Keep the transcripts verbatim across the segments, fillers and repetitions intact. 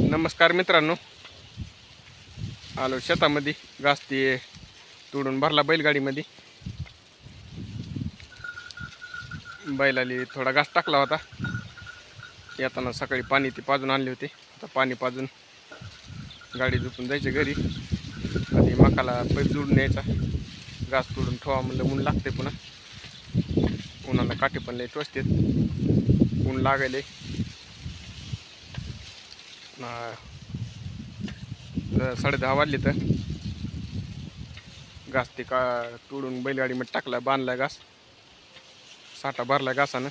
नमस्कार मित्रांनो, आलो शेतामध्ये. घास ते तोडून भरला बैलगाडीमध्ये. बैलाली थोडा घास टाकला होता. येताना सकाळी पाणी ते पाजून आणले होते. आता पाणी पाजून गाडी झोपून जायचे घरी. आणि मकाला पैप जोडून यायचा. घास तोडून ठेवा म्हणलं, ऊन लागते पुन्हा. उन्हानं काटे पण लय टोचतेत, ऊन लागायले. साडे दहा वाजले तर घास ते का तोडून बैलगाडीमध्ये टाकला, बांधला घास. साठा भरला घासानं.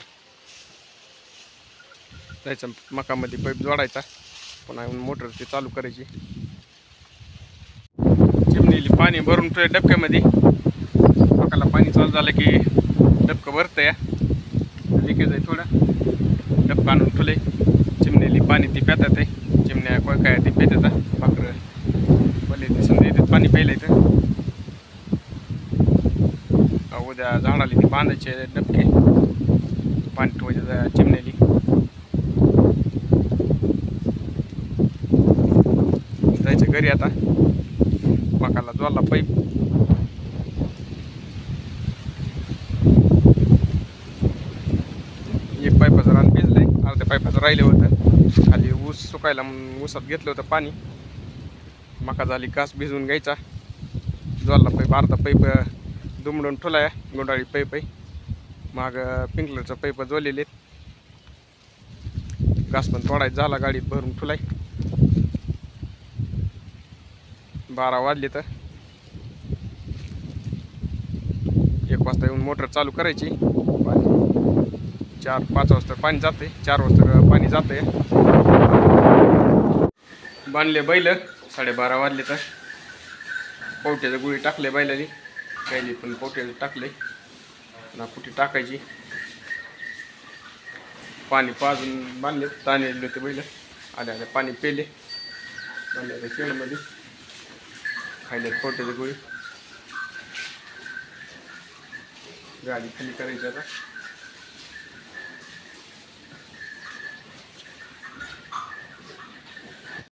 जायचं मकामध्ये, पैप जोडायचा, पुन्हा मोटर ते चालू करायची. चिमणीली पाणी भरून ठेवलं डबक्यामध्ये. मकाला पाणी चालू झालं की डबकं भरतं या लिकेज आहे थोडं. डबकं आणून ठेवले. चिमणीली पाणी ती पेतात आहे. चिमण्या कोय काय ती पेतात. पाखरं भले दिसून येतात पाणी प्यायला इथं. उद्या झाडाला ती बांधायचे डबके, पाणी ठेवायचं चिमण्याली. जायचं घरी आता. मकाला जोडला पाईप. एक पाईपाचं रान भिजलंय, अर्ध्या पाईपाचं राहिलं होतं. खाली ऊस सुकायला म्हणून ऊसात घेतलं होतं पाणी. मका झाली घास भिजवून घ्यायचा. जोडला पाईप, अर्धा पाईप दुमडून ठेवला आहे. गोंडाळी पाईप आहे. माग पिंकलरचं पाईप जोडलेले. घास पण तोडायचा झाला, गाडीत भरून ठेवलाय. बारा वाजले तर एक वाजता येऊन मोटर चालू करायची. चार पाच वाजता पाणी जाते, चार वाजता पाणी जाते. बांधले बैल. साडेबारा वाजले तर पोट्याचं गुळी टाकले बैलाली. पहिली पण पोट्याचं टाकले ना, कुठे टाकायची. पाणी पाजून बांधले. ताणे दिले होते बैल. आले आले पाणी पेले. बांधले शेणमध्ये. खायले पोट्याचं गुळी. गाडी खाली करायची आता.